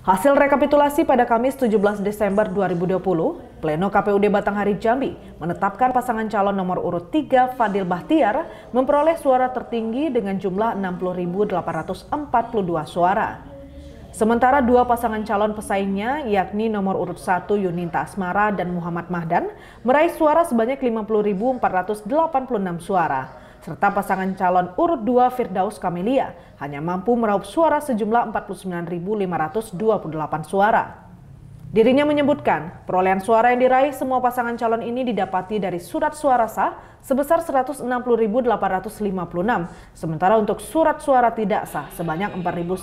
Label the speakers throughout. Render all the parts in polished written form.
Speaker 1: Hasil rekapitulasi pada Kamis 17 Desember 2020, Pleno KPUD Batanghari Jambi menetapkan pasangan calon nomor urut 3 Fadil Bahtiar memperoleh suara tertinggi dengan jumlah 60.842 suara. Sementara dua pasangan calon pesaingnya yakni nomor urut 1 Yuninta Asmara dan Muhammad Mahdan meraih suara sebanyak 50.486 suara. Serta pasangan calon urut 2 Firdaus Kamelia hanya mampu meraup suara sejumlah 49.528 suara. Dirinya menyebutkan perolehan suara yang diraih semua pasangan calon ini didapati dari surat suara sah sebesar 160.856, sementara untuk surat suara tidak sah sebanyak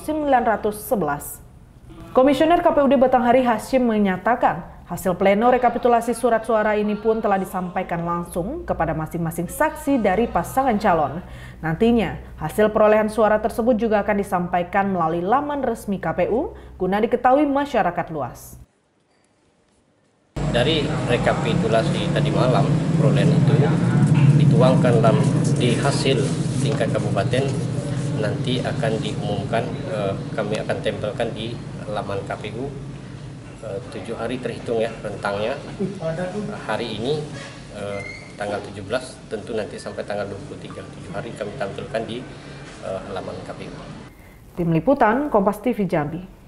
Speaker 1: 4.911. Komisioner KPUD Batanghari Hashim menyatakan hasil pleno rekapitulasi surat suara ini pun telah disampaikan langsung kepada masing-masing saksi dari pasangan calon. Nantinya, hasil perolehan suara tersebut juga akan disampaikan melalui laman resmi KPU guna diketahui masyarakat luas.
Speaker 2: Dari rekapitulasi tadi malam, perolehan itu dituangkan di hasil tingkat kabupaten, nanti akan diumumkan, kami akan tempelkan di laman KPU. 7 hari terhitung ya rentangnya. Hari ini tanggal 17, tentu nanti sampai tanggal 23, 7 hari kami tampilkan di halaman KPU.
Speaker 1: Tim Liputan Kompas TV Jambi.